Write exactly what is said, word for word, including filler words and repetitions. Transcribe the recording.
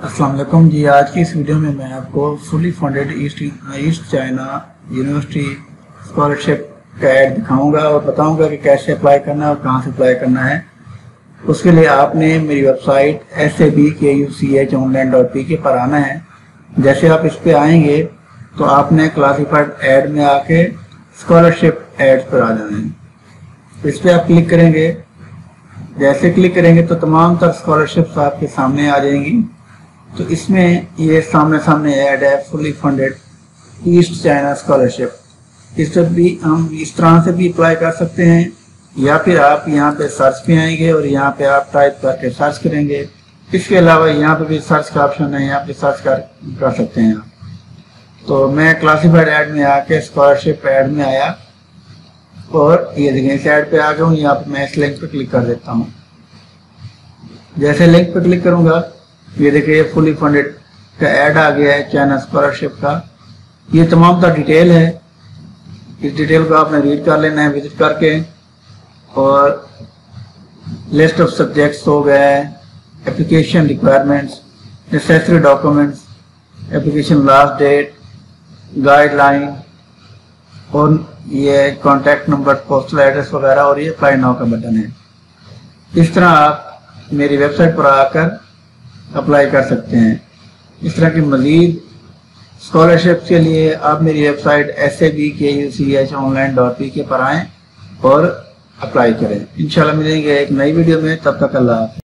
अस्सलाम वालेकुम जी। आज की इस वीडियो में मैं आपको fully funded East East China University scholarship का ऐड दिखाऊंगा और बताऊंगा कि कैसे अप्लाई करना है और कहां से अप्लाई करना है। उसके लिए आपने मेरी website S A B K U C H online dot P K पर आना है। जैसे आप इस पर आएंगे तो आपने क्लासिफाइड ऐड में आके स्कॉलरशिप एड्स पर आ जाना है। इस पर आप क्लिक करेंगे। जैसे क्लिक करेंगे तो तमाम तर स्कॉलरशिप्स आपके सामने आ जाएंगी। तो इसमें ये सामने सामने ऐड है fully funded East China scholarship. इस पर भी हम इस तरह से भी अप्लाई कर सकते हैं या फिर आप यहाँ पे सर्च पे आएंगे और यहाँ पे आप टाइप करके सर्च करेंगे। इसके अलावा यहाँ पे भी सर्च का ऑप्शन है, यहाँ पे सर्च कर कर सकते हैं आप। तो मैं क्लासिफाइड ऐड में आके स्कॉलरशिप ऐड में आया और ये देखिए इस ऐड पे आ गया हूँ। यहाँ पे मैं इस लिंक पे क्लिक कर देता हूँ। जैसे लिंक पे क्लिक करूंगा ये देखिए फुली फंडेड का ऐड आ गया है चाइना स्कॉलरशिप का। ये तमाम का डिटेल है। इस डिटेल को आपने रीड कर लेना है विजिट करके। और लिस्ट ऑफ सब्जेक्ट्स हो गए, application requirements, necessary documents, application last date, guideline और ये कॉन्टैक्ट नंबर, पोस्टल एड्रेस वगैरह और ये अप्लाई नाउ का बटन है। इस तरह आप मेरी वेबसाइट पर आकर अप्लाई कर सकते हैं। इस तरह की मज़ीद स्कॉलरशिप के लिए आप मेरी website S A B K U C H online dot P K पर आएँ और अप्लाई करें। इंशाल्लाह मिलेंगे एक नई वीडियो में। तब तक अल्लाह हाफ़िज़।